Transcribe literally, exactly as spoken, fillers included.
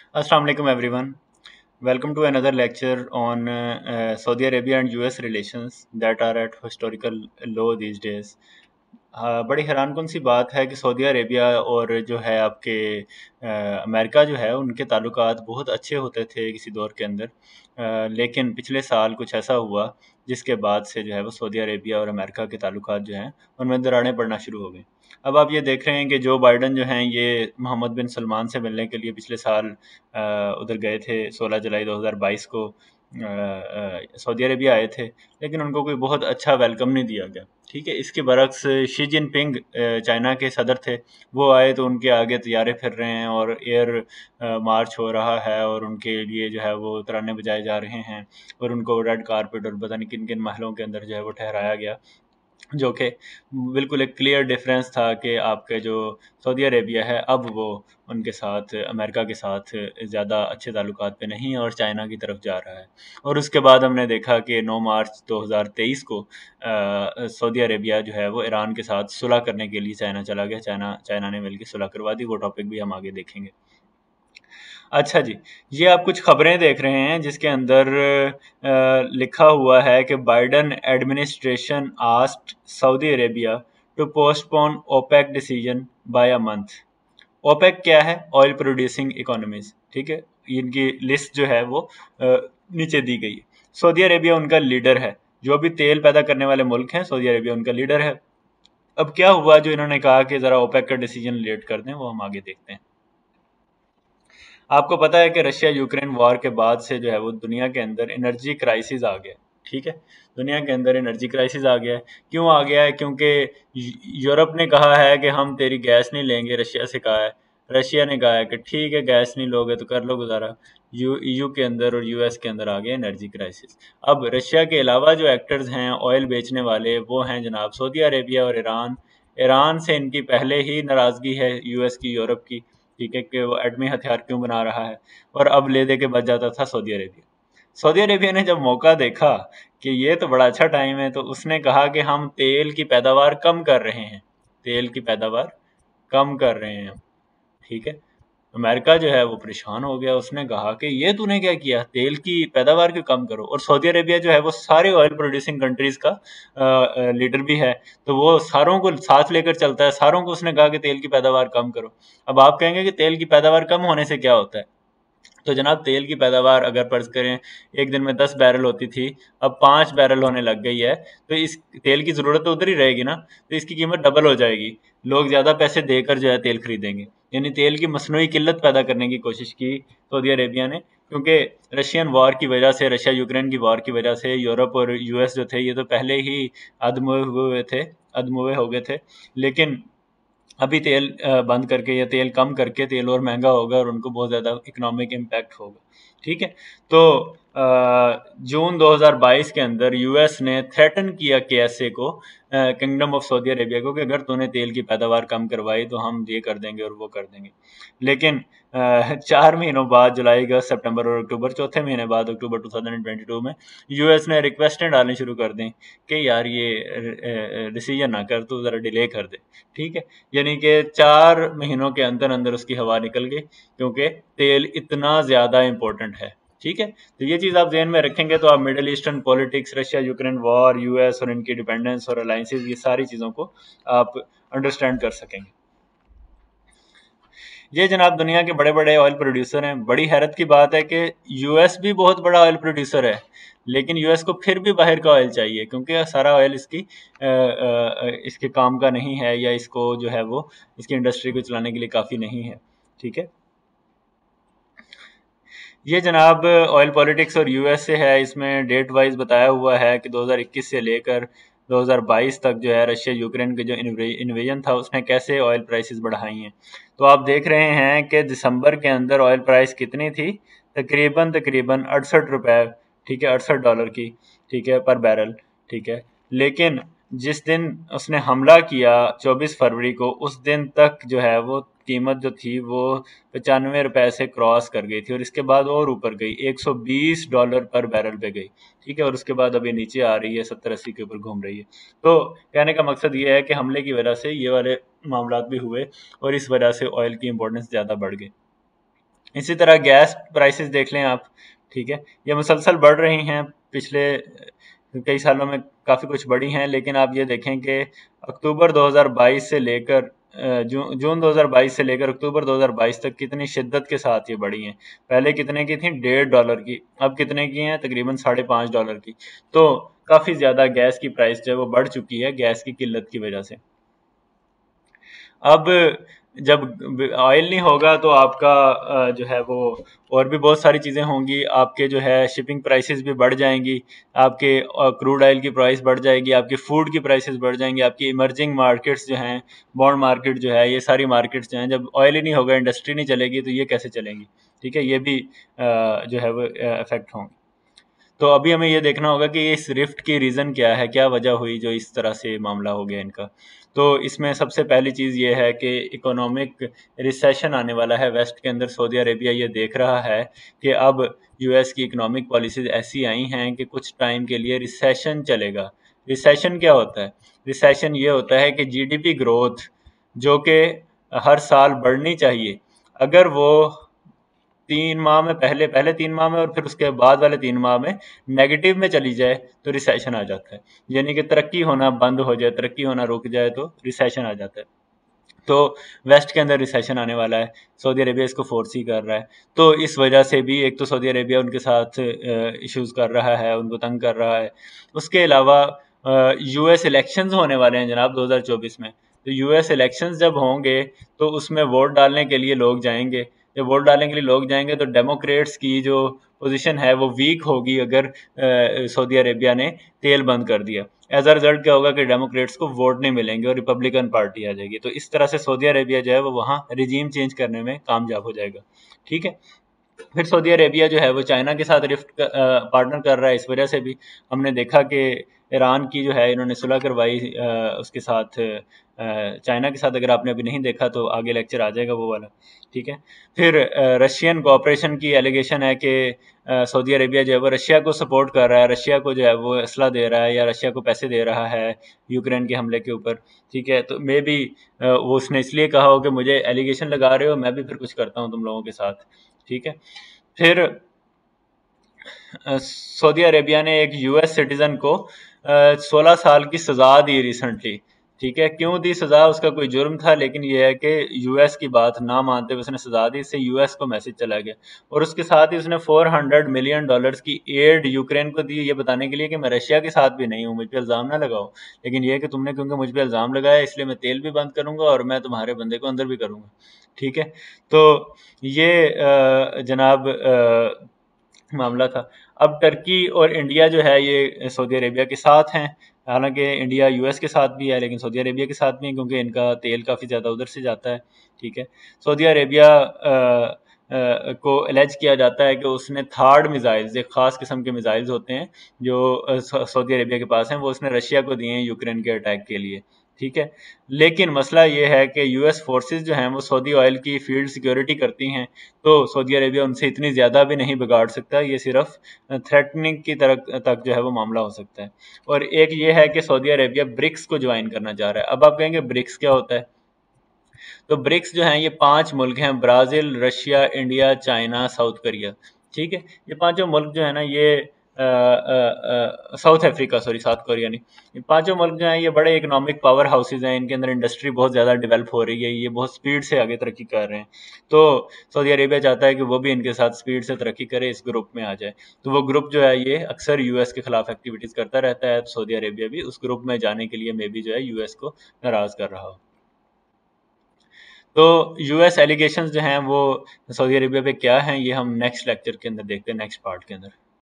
Assalamu alaikum everyone. Welcome to another lecture on uh, uh, Saudi Arabia and U S relations that are at historical low these days. हाँ, बड़ी हैरान कौन सी बात है कि Saudi Arabia और जो है आपके अ, अमेरिका जो है उनके ताल्लुकात बहुत अच्छे होते थे किसी दौर के अंदर। अ, लेकिन पिछले साल कुछ ऐसा हुआ जिसके बाद से जो है वो सऊदी अरेबिया और अमेरिका के ताल्लुकात जो हैं उनमें दरारें पड़ना शुरू हो गई। अब आप ये देख रहे हैं कि जो बाइडन जो हैं ये मोहम्मद बिन सलमान से मिलने के लिए पिछले साल अ, उधर गए थे। सोलह जुलाई दो हज़ार बाईस को अ, अ, सऊदी अरेबिया आए थे, लेकिन उनको कोई बहुत अच्छा वेलकम नहीं दिया गया। ठीक है, इसके बरक्स शी जिनपिंग अ, चाइना के सदर थे, वो आए तो उनके आगे तैयारे फिर रहे हैं और एयर अ, मार्च हो रहा है और उनके लिए जो है वो तराने बजाए जा रहे हैं और उनको रेड कारपेट और पता नहीं किन किन महलों के अंदर जो है वो ठहराया गया। जो कि बिल्कुल एक क्लियर डिफरेंस था कि आपके जो सऊदी अरेबिया है अब वो उनके साथ अमेरिका के साथ ज़्यादा अच्छे ताल्लुकात पे नहीं है और चाइना की तरफ जा रहा है। और उसके बाद हमने देखा कि नौ मार्च दो हज़ार तेईस को अ, सऊदी अरेबिया जो है वो ईरान के साथ सुलह करने के लिए चाइना चला गया। चाइना चाइना ने मिलकर सुलह करवा दी। वो टॉपिक भी हम आगे देखेंगे। अच्छा जी, ये आप कुछ खबरें देख रहे हैं जिसके अंदर अ, लिखा हुआ है कि Biden administration asked Saudi Arabia to postpone OPEC decision by a month. OPEC क्या है? Oil producing economies. ठीक है, इनकी लिस्ट जो है वो अ, नीचे दी गई है। सऊदी अरेबिया उनका लीडर है। जो भी तेल पैदा करने वाले मुल्क हैं, सऊदी अरेबिया उनका लीडर है। अब क्या हुआ जो इन्होंने कहा कि ज़रा ओपेक का डिसीजन लेट कर दें, वो हम आगे देखते हैं। आपको पता है कि रशिया यूक्रेन वॉर के बाद से जो है वो दुनिया के अंदर एनर्जी क्राइसिस आ गया। ठीक है, दुनिया के अंदर एनर्जी क्राइसिस आ गया है। क्यों आ गया है? क्योंकि यूरोप ने कहा है कि हम तेरी गैस नहीं लेंगे, रशिया से कहा है। रशिया ने कहा है कि ठीक है, गैस नहीं लोगे तो कर लो गुजारा। यू ईयू के अंदर और यूएस के अंदर आ गया एनर्जी क्राइसिस। अब रशिया के अलावा जो एक्टर्स हैं ऑयल बेचने वाले, वो हैं जनाब सऊदी अरेबिया और ईरान। ईरान से इनकी पहले ही नाराज़गी है यूएस की, यूरोप की। ठीक है, कि वो एटमी हथियार क्यों बना रहा है, और अब ले दे के बच जाता था सऊदी अरेबिया। सऊदी अरेबिया ने जब मौका देखा कि ये तो बड़ा अच्छा टाइम है, तो उसने कहा कि हम तेल की पैदावार कम कर रहे हैं। तेल की पैदावार कम कर रहे हैं। ठीक है, अमेरिका जो है वो परेशान हो गया। उसने कहा कि ये तूने क्या किया, तेल की पैदावार क्यों कम करो। और सऊदी अरेबिया जो है वो सारे ऑयल प्रोड्यूसिंग कंट्रीज का लीडर भी है, तो वो सारों को साथ लेकर चलता है। सारों को उसने कहा कि तेल की पैदावार कम करो। अब आप कहेंगे कि तेल की पैदावार कम होने से क्या होता है? तो जनाब, तेल की पैदावार अगर फर्ज करें एक दिन में दस बैरल होती थी, अब पाँच बैरल होने लग गई है, तो इस तेल की ज़रूरत तो उधर ही रहेगी ना, तो इसकी कीमत डबल हो जाएगी। लोग ज़्यादा पैसे देकर जो है तेल खरीदेंगे। यानी तेल की मसनूई किल्लत पैदा करने की कोशिश की सऊदी अरेबिया ने, क्योंकि रशियन वॉर की वजह से, रशिया यूक्रेन की वॉर की वजह से यूरोप और यूएस जो थे ये तो पहले ही अधमुए हुए थे, अधमुए हो गए थे। लेकिन अभी तेल अ, बंद करके या तेल कम करके तेल और महंगा होगा और उनको बहुत ज़्यादा इकोनॉमिक इम्पैक्ट होगा। ठीक है, तो अ, जून दो हज़ार बाईस के अंदर यूएस ने थ्रेटन किया केएसए को, किंगडम ऑफ सऊदी अरेबिया को, कि अगर तूने तेल की पैदावार कम करवाई तो हम ये कर देंगे और वो कर देंगे। लेकिन अ, चार महीनों बाद, जुलाई अगस्त सितंबर और अक्टूबर, चौथे महीने बाद अक्टूबर दो हज़ार बाईस में यूएस ने रिक्वेस्टें डालनी शुरू कर दी कि यार ये डिसीजन ना कर, तू ज़रा डिले कर दे। ठीक है, यानी कि चार महीनों के अंदर अंदर उसकी हवा निकल गई, क्योंकि तेल इतना ज़्यादा इम्पोर्टेंट है। ठीक है, तो ये चीज़ आप जहन में रखेंगे तो आप Middle Eastern politics, Russia Ukraine war, US और इनकी डिपेंडेंस और अलाइंसेस, ये सारी चीज़ों को आप अंडरस्टैंड कर सकेंगे। ये जनाब दुनिया के बड़े बड़े ऑयल प्रोड्यूसर हैं। बड़ी हैरत की बात है कि यूएस भी बहुत बड़ा ऑयल प्रोड्यूसर है, लेकिन यूएस को फिर भी बाहर का ऑयल चाहिए, क्योंकि सारा ऑयल इसकी अ, अ, इसके काम का नहीं है, या इसको जो है वो इसकी इंडस्ट्री को चलाने के लिए काफ़ी नहीं है। ठीक है, ये जनाब ऑयल पॉलिटिक्स और यूएस से है। इसमें डेट वाइज बताया हुआ है कि दो हज़ार इक्कीस से लेकर दो हज़ार बाईस तक जो है रशिया यूक्रेन के जो इन्वेजन था उसने कैसे ऑयल प्राइसेस बढ़ाई हैं। तो आप देख रहे हैं कि दिसंबर के अंदर ऑयल प्राइस कितनी थी? तकरीबन तकरीबन अड़सठ रुपए। ठीक है, अड़सठ डॉलर की। ठीक है, पर बैरल। ठीक है, लेकिन जिस दिन उसने हमला किया चौबीस फरवरी को, उस दिन तक जो है वो कीमत जो थी वो पचानवे रुपए से क्रॉस कर गई थी, और इसके बाद और ऊपर गई, एक सौ बीस डॉलर पर बैरल पे गई। ठीक है, और उसके बाद अभी नीचे आ रही है, सत्तर अस्सी के ऊपर घूम रही है। तो कहने का मकसद ये है कि हमले की वजह से ये वाले मामला भी हुए और इस वजह से ऑयल की इंपॉर्टेंस ज़्यादा बढ़ गई। इसी तरह गैस प्राइसेस देख लें आप, ठीक है, ये मुसलसल बढ़ रही हैं, पिछले कई सालों में काफ़ी कुछ बढ़ी हैं, लेकिन आप ये देखें कि अक्टूबर दो हज़ार बाईस से लेकर जून जून दो हज़ार बाईस से लेकर अक्टूबर दो हज़ार बाईस तक कितनी शिद्दत के साथ ये बढ़ी हैं। पहले कितने की थी? डेढ़ डॉलर की, अब कितने की हैं? तकरीबन साढ़े पाँच डॉलर की। तो काफ़ी ज़्यादा गैस की प्राइस जो है वो बढ़ चुकी है गैस की किल्लत की वजह से। अब जब ऑयल नहीं होगा तो आपका जो है वो और भी बहुत सारी चीज़ें होंगी, आपके जो है शिपिंग प्राइसेस भी बढ़ जाएंगी, आपके क्रूड ऑयल की प्राइस बढ़ जाएगी, आपके फूड की प्राइसेस बढ़ जाएंगी, आपकी इमर्जिंग मार्केट्स जो हैं, बॉन्ड मार्केट जो है, ये सारी मार्केट्स जो हैं, जब ऑयल ही नहीं होगा, इंडस्ट्री नहीं चलेगी, तो ये कैसे चलेंगी? ठीक है, ये भी जो है वो इफेक्ट होंगे। तो अभी हमें ये देखना होगा कि इस रिफ्ट की रीज़न क्या है, क्या वजह हुई जो इस तरह से मामला हो गया इनका। तो इसमें सबसे पहली चीज़ ये है कि इकोनॉमिक रिसेशन आने वाला है वेस्ट के अंदर। सऊदी अरेबिया ये देख रहा है कि अब यूएस की इकोनॉमिक पॉलिसीज़ ऐसी आई हैं कि कुछ टाइम के लिए रिसेशन चलेगा। रिसेशन क्या होता है? रिसेशन ये होता है कि जीडीपी ग्रोथ जो कि हर साल बढ़नी चाहिए, अगर वो तीन माह में पहले पहले तीन माह में और फिर उसके बाद वाले तीन माह में नेगेटिव में चली जाए तो रिसेशन आ जाता है। यानी कि तरक्की होना बंद हो जाए, तरक्की होना रुक जाए तो रिसेशन आ जाता है। तो वेस्ट के अंदर रिसेशन आने वाला है, सऊदी अरेबिया इसको फोर्स ही कर रहा है। तो इस वजह से भी एक तो सऊदी अरेबिया उनके साथ इश्यूज कर रहा है, उनको तंग कर रहा है। उसके अलावा यूएस इलेक्शंस होने वाले हैं जनाब दो हज़ार चौबीस में। तो यूएस इलेक्शंस जब होंगे तो उसमें वोट डालने के लिए लोग जाएंगे। जब वोट डालने के लिए लोग जाएंगे तो डेमोक्रेट्स की जो पोजीशन है वो वीक होगी अगर सऊदी अरेबिया ने तेल बंद कर दिया। एज अ रिजल्ट क्या होगा कि डेमोक्रेट्स को वोट नहीं मिलेंगे और रिपब्लिकन पार्टी आ जाएगी। तो इस तरह से सऊदी अरेबिया जो है वो वहाँ रिजीम चेंज करने में कामयाब हो जाएगा। ठीक है, फिर सऊदी अरेबिया जो है वो चाइना के साथ रिफ्ट पार्टनर कर रहा है। इस वजह से भी हमने देखा कि ईरान की जो है इन्होंने सुलह करवाई उसके साथ, चाइना के साथ। अगर आपने अभी नहीं देखा तो आगे लेक्चर आ जाएगा वो वाला। ठीक है, फिर रशियन कोऑपरेशन की एलिगेशन है कि सऊदी अरेबिया जो है वो रशिया को सपोर्ट कर रहा है, रशिया को जो है वो असला दे रहा है या रशिया को पैसे दे रहा है यूक्रेन के हमले के ऊपर। ठीक है, तो मे बी वो उसने इसलिए कहा हो कि मुझे एलिगेशन लगा रहे हो, मैं भी फिर कुछ करता हूँ तुम लोगों के साथ। ठीक है, फिर सऊदी अरेबिया ने एक यूएस सिटीजन को सोलह साल की सज़ा दी रिसेंटली। ठीक है, क्यों दी सज़ा? उसका कोई जुर्म था, लेकिन यह है कि यूएस की बात ना मानते हुए उसने सज़ा दी। इससे यूएस को मैसेज चला गया और उसके साथ ही उसने चार सौ मिलियन डॉलर्स की एड यूक्रेन को दी, ये बताने के लिए कि मैं रशिया के साथ भी नहीं हूँ, मुझ पर इल्ज़ाम ना लगाओ। लेकिन यह कि तुमने क्योंकि मुझ पर इल्ज़ाम लगाया इसलिए मैं तेल भी बंद करूँगा और मैं तुम्हारे बंदे को अंदर भी करूँगा। ठीक है, तो ये जनाब मामला था। अब टर्की और इंडिया जो है ये सऊदी अरेबिया के साथ हैं। हालांकि इंडिया यूएस के साथ भी है लेकिन सऊदी अरेबिया के साथ भी है क्योंकि इनका तेल काफ़ी ज़्यादा उधर से जाता है। ठीक है, सऊदी अरेबिया को एलेज किया जाता है कि उसने थार्ड मिज़ाइल्स, एक ख़ास किस्म के मिज़ाइल्स होते हैं जो सऊदी अरेबिया के पास हैं, वो उसने रशिया को दिए हैं यूक्रेन के अटैक के लिए। ठीक है, लेकिन मसला ये है कि यूएस फोर्सेस जो हैं वो सऊदी ऑयल की फील्ड सिक्योरिटी करती हैं, तो सऊदी अरेबिया उनसे इतनी ज़्यादा भी नहीं बिगाड़ सकता। ये सिर्फ थ्रेटनिंग की तरह तक जो है वो मामला हो सकता है। और एक ये है कि सऊदी अरेबिया ब्रिक्स को ज्वाइन करना चाह रहा है। अब आप कहेंगे ब्रिक्स क्या होता है? तो ब्रिक्स जो हैं ये पांच मुल्क हैं, Brazil, Russia, India, China, South Korea. ठीक है, ये पांचों मुल्क जो है ना ये South Africa, sorry South Korea नहीं, ये पांचों मुल्क जो हैं ये बड़े इकोनॉमिक पावर हाउसेज हैं, इनके अंदर इंडस्ट्री बहुत ज़्यादा डेवलप हो रही है, ये बहुत स्पीड से आगे तरक्की कर रहे हैं। तो सऊदी अरेबिया चाहता है कि वो भी इनके साथ स्पीड से तरक्की करे, इस ग्रुप में आ जाए। तो वो ग्रुप जो है ये अक्सर यूएस के खिलाफ एक्टिविटीज़ करता रहता है, तो सऊदी अरेबिया भी उस ग्रुप में जाने के लिए मे बी जो है यूएस को नाराज़ कर रहा हो। तो यूएस एलिगेशंस जो हैं वो सऊदी अरेबिया पे क्या हैं, ये हम नेक्स्ट लेक्चर के अंदर देखते हैं, नेक्स्ट पार्ट के अंदर।